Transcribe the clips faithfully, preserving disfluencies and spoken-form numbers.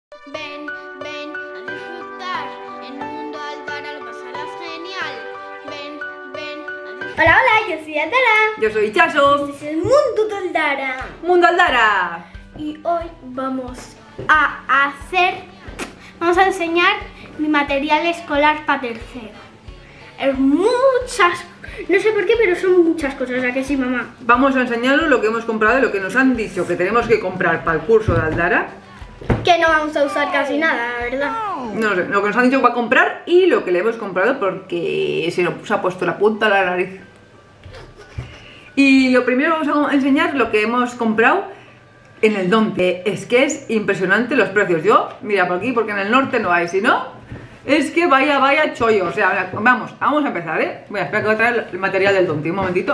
Ven, ven a disfrutar. En el mundo Aldara lo pasarás genial. Ven, ven a disfrutar. Hola, hola, yo soy Aldara. Yo soy Chaso. Este es el mundo de Aldara. Mundo Aldara. Y hoy vamos a hacer, vamos a enseñar mi material escolar para tercero. Es muchas, no sé por qué, pero son muchas cosas, ¿a que sí, mamá? Vamos a enseñaros lo que hemos comprado y lo que nos han dicho que tenemos que comprar para el curso de Aldara. Que no vamos a usar casi nada, la verdad. No sé, lo que nos han dicho para comprar y lo que le hemos comprado porque se nos ha puesto la punta a la nariz. Y lo primero vamos a enseñar lo que hemos comprado en el Donti. Es que es impresionante los precios. Yo, mira por aquí, porque en el norte no hay, si no, es que vaya, vaya chollo. O sea, vamos, vamos a empezar, ¿eh? Voy a esperar que voy a traer el material del Donti, un momentito.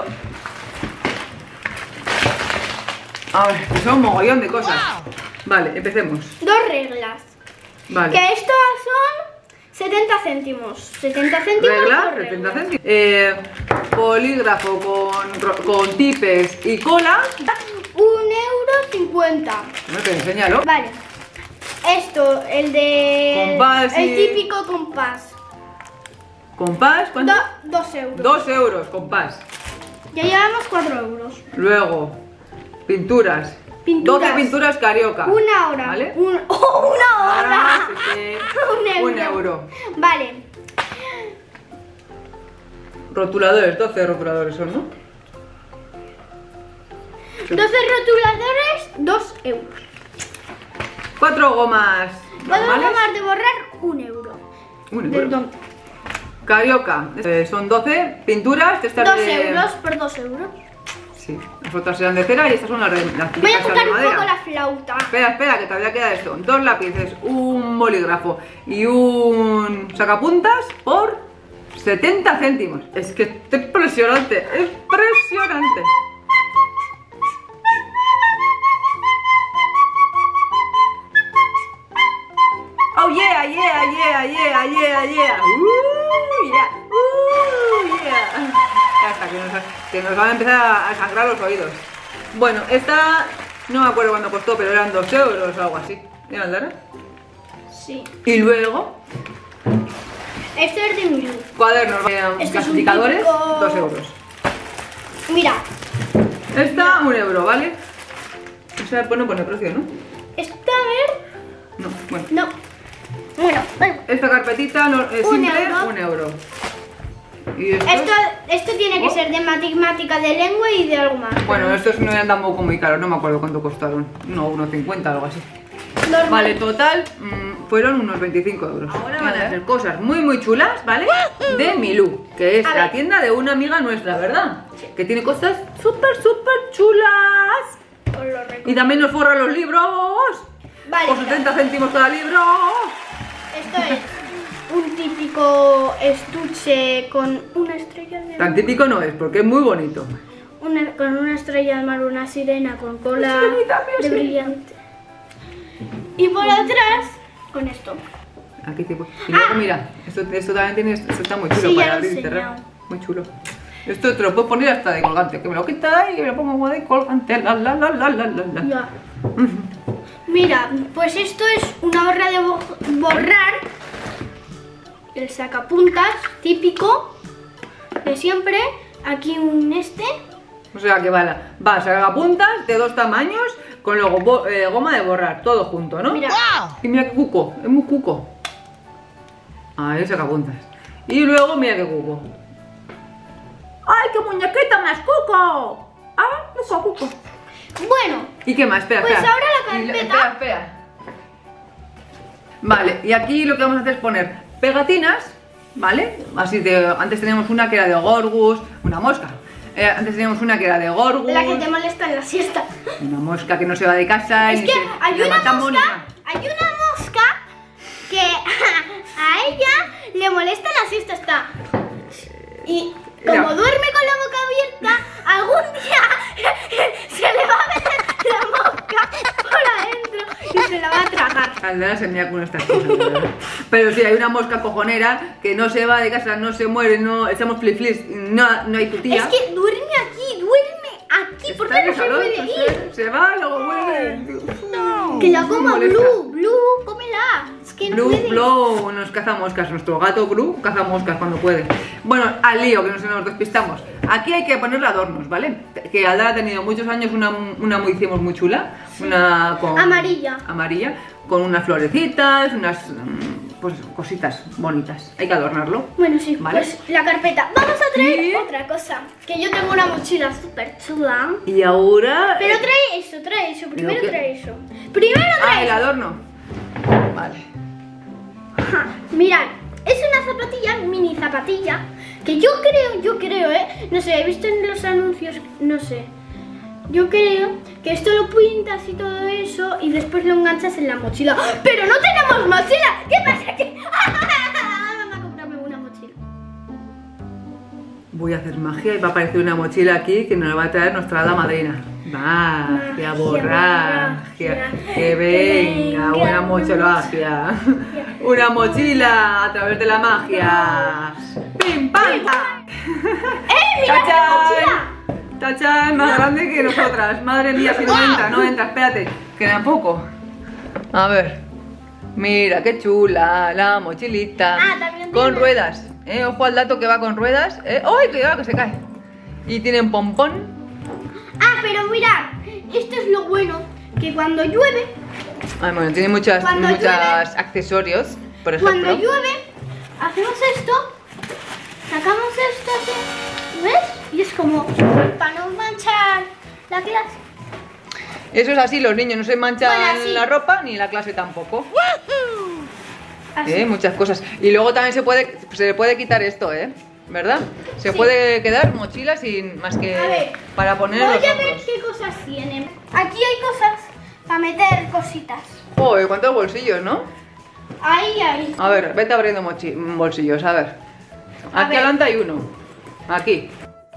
A ver, que son un mogollón de cosas. Vale, empecemos. Dos reglas. Vale. Que estas son setenta céntimos. setenta céntimos. Regla, por setenta regla. céntimos. Eh, polígrafo con, ro- con tipes y cola. Un euro cincuenta. No te enseñalo. Vale. Esto, el de. Compás y- El típico compás. Compás, ¿cuánto? Do- dos euros. Dos euros, compás. Ya llevamos cuatro euros. Luego, pinturas. Pinturas. doce pinturas carioca. Una hora. ¿Vale? Un- ¡Oh, una hora! Ah, sí, sí. Un euro. Un euro. Vale. Rotuladores, doce rotuladores son, ¿no? doce rotuladores, dos euros. Cuatro gomas Cuatro normales. gomas de borrar, un euro. Un Del euro. don- Carioca, eh, son doce pinturas. de estas Dos de... euros por dos euros. Sí, las otras eran de cera y estas son las, de, las Voy a típicas tocar de un madera. poco la flauta. Espera, espera, que todavía queda esto. Dos lápices, un bolígrafo y un sacapuntas por setenta céntimos. Es que es impresionante, impresionante. Oh yeah, yeah, yeah, yeah, yeah, yeah. Uh, yeah, uh, yeah. Ya está, que nos, que nos van a empezar a sangrar los oídos. Bueno, esta no me acuerdo cuánto costó, pero eran dos euros o algo así. ¿Y Aldara? Sí. Y luego, Esto es de Milú. cuadernos, eh, Esto es un clasificadores, típico- dos euros. Mira, Esta, un euro, ¿vale? O sea, pues no pone precio, ¿no? esta, a ver. No, bueno. No. Bueno, bueno. Esta carpetita no, eh, Un simple, euro. un euro. Y esto, Esto, esto tiene que Oh. ser de matemática, de lengua y de algo más. bueno, estos no eran tampoco muy caros, no me acuerdo cuánto costaron. No, unos cincuenta, algo así. Normal. Vale, total mmm, fueron unos veinticinco euros. Ahora van a hacer cosas muy muy chulas, ¿vale? De Milú, que es A la ver. tienda de una amiga nuestra, ¿verdad? Que tiene cosas súper, súper chulas. Os lo recuerdo. Y también nos forra los libros. Vale, Por setenta céntimos cada libro. esto es un típico estuche con una estrella de Tan mar. típico no es, porque es muy bonito. Una, con una estrella de mar, una sirena con cola sirenita, mira, de sí. brillante. Y por atrás, con esto. Aquí te voy. Y luego mira, esto, esto también tiene, esto está muy chulo Sí, ya para lo he abrir y cerrar. enseñado. Muy chulo. Esto te lo puedes poner hasta de colgante, que me lo quita y me lo pongo como de colgante. La la la la la la la. Ya. Mira, pues esto es una barra de bo- borrar. El sacapuntas típico de siempre. Aquí un este. O sea que va, la- va sacapuntas de dos tamaños con luego bo- eh, goma de borrar, todo junto, ¿no? Mira. Y mira qué cuco, es muy cuco. Ahí sacapuntas. Y luego mira qué cuco. ¡Ay, qué muñequita más cuco! ¡Ah, cuco, cuco! Bueno, ¿Y qué más? Espera, Pues espera. ahora la Y carpeta. espera, espera. Vale, y aquí lo que vamos a hacer es poner pegatinas, ¿vale? Así de, antes teníamos una que era de Gorgus, una mosca. Eh, antes teníamos una que era de Gorgus, la que te molesta en la siesta. una mosca que no se va de casa Es ni que se, hay ni la una matamos ni mosca, nada. hay una mosca que a ella le molesta la siesta está. Y como Ya. duerme con la boca abierta, algún día se le va a meter la mosca por adentro y se la va a tragar. Aldara se mea con estas cosas, de verdad. Pero sí, hay una mosca cojonera que no se va de casa, no se muere, no echamos flip flips, no, no hay tu tía. Es que duerme aquí, duerme aquí, ¿por qué no se puede ir? Se, se va, luego vuelve. Que la Me coma molesta. Blue, Blue, come Blue, puede. Blow nos caza moscas. Nuestro gato Blue caza moscas cuando puede. Bueno, al lío, que nos, nos despistamos. Aquí hay que ponerle adornos, ¿vale? Que Aldara ha tenido muchos años una, una muy, hicimos muy chula. Una con... Amarilla. Amarilla. Con unas florecitas, unas... pues cositas bonitas. Hay que adornarlo. Bueno, sí, ¿vale? pues la carpeta. Vamos a traer Y- otra cosa. Que yo tengo una mochila súper chula. Y ahora... Pero eh, trae eso, trae eso. Primero qué? trae eso. Primero Ah, trae el eso. adorno. Vale. Ja, mirad, es una zapatilla, mini zapatilla. Que yo creo, yo creo, ¿eh? No sé, he visto en los anuncios, no sé. Yo creo que esto lo pintas y todo eso y después lo enganchas en la mochila. ¡Ah! ¡Pero no tenemos mochila! ¿Qué pasa? ¿Qué? Vamos a comprarme una mochila. Voy a hacer magia y va a aparecer una mochila aquí que nos la va a traer nuestra hada madrina. Magia, Magia, borragia, magia, que venga, que venga una mochila. Una mochila a través de la magia. ¡Pim, pam! ¡Eh, mira la ¡Tachán! mochila! ¡Tachán! Más grande que nosotras. Madre mía, si no entra, no entra, espérate. Queda poco. A ver. Mira, qué chula la mochilita. Ah, también con tiene- ruedas. Eh, ojo al dato que va con ruedas. Eh. ¡Ay, cuidado que se cae! Y tiene un pompón. Ah, pero mirad, esto es lo bueno, que cuando llueve, Ay, bueno, tiene muchas, Cuando muchos llueve- accesorios. Por ejemplo. cuando llueve, hacemos esto, sacamos esto así, ¿ves? Y es como para no manchar la clase. Eso es así, los niños no se manchan Bueno, así. la ropa ni la clase tampoco. Así. Eh, muchas cosas. Y luego también se puede, se le puede quitar esto, ¿eh? ¿Verdad? Se Sí. puede quedar mochila sin más que A ver, para poner en Voy los a ver hombros. qué cosas tienen. Aquí hay cosas para meter cositas. Joder, cuántos bolsillos, ¿no? Ahí, ahí. A ver, vete abriendo mochi- bolsillos, a ver. A Aquí ver. adelante hay uno. Aquí.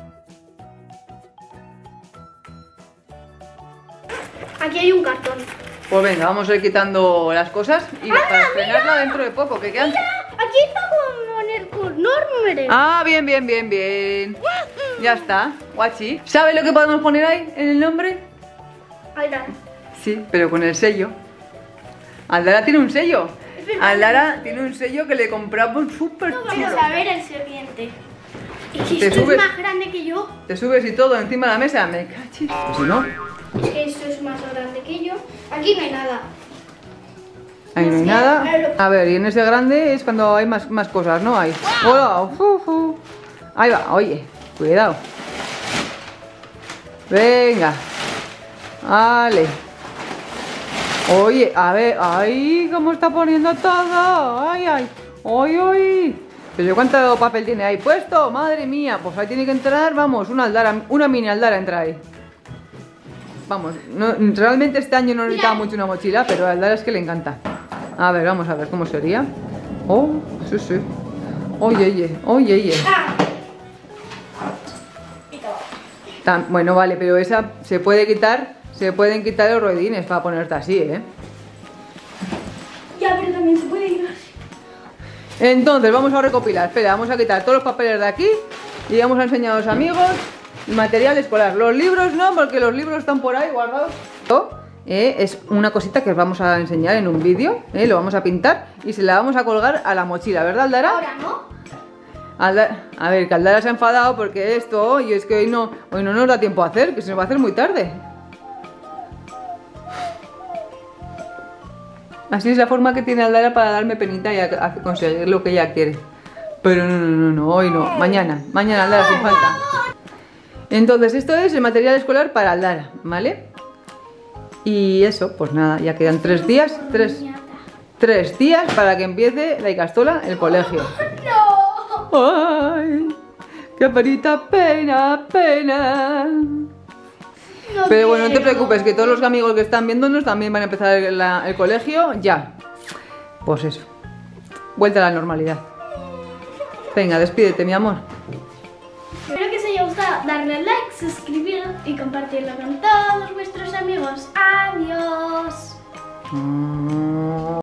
Aquí hay un cartón. Pues venga, vamos a ir quitando las cosas y ¡Anda, para estrenarla mira! dentro de poco, que quedan... Mira, aquí hay para poner con nombres. Ah, bien, bien, bien, bien. Ya está, guachi. ¿Sabes lo que podemos poner ahí en el nombre? Aldara. Sí, pero con el sello. Aldara tiene un sello. Es verdad. Aldara tiene un sello que le compramos súper Vamos chulo. a ver el siguiente. Es que Te esto subes. es más grande que yo. Te subes y todo encima de la mesa. Me cachis. Pues si no, Es que esto es más grande que yo. Aquí no hay nada. ahí no hay Sí, nada. claro. A ver, y en ese grande es cuando hay más, más cosas, ¿no? Hay. Hola, uf, uf. Ahí va, oye, cuidado. Venga. Vale. Oye, a ver, ay, cómo está poniendo todo. Ay, ay, ay, ay. Pero ¿cuánto papel tiene ahí puesto? Madre mía, pues ahí tiene que entrar, vamos, una Aldara, una mini Aldara entra ahí. Vamos, no- realmente este año no necesitaba mucho una mochila, pero a Aldara es que le encanta. A ver, vamos a ver cómo sería. Oh, sí, sí. Oye, oye, oye, oye. Ah. Tam- Bueno, vale, pero esa se puede quitar, se pueden quitar los ruedines para ponerte así, ¿eh? Ya, pero también se puede ir así. Entonces, vamos a recopilar. Espera, vamos a quitar todos los papeles de aquí y vamos a enseñar a los amigos el material escolar. Los libros no, porque los libros están por ahí guardados. Esto, eh, es una cosita que os vamos a enseñar en un vídeo, eh, lo vamos a pintar y se la vamos a colgar a la mochila, ¿verdad, Aldara? Ahora no. Alda- a ver, que Aldara se ha enfadado porque esto, y es que hoy no, hoy no nos da tiempo a hacer, que se nos va a hacer muy tarde. Así es la forma que tiene Aldara para darme penita y a, a conseguir lo que ella quiere. Pero no, no, no, no, hoy no, mañana, mañana Aldara sin falta. Entonces esto es el material escolar para Aldara, ¿vale? Y eso, pues nada, ya quedan tres días, tres, tres días para que empiece la Icastola el colegio. No. ¡Ay! ¡Qué penita, pena, pena! No Pero bueno, no te quiero. preocupes, que todos los amigos que están viéndonos también van a empezar el, la- el colegio ya. Pues eso. Vuelta a la normalidad. Venga, despídete, mi amor. Espero que os haya gustado darle like, suscribiros y compartirlo con todos vuestros amigos. Adiós. Mm.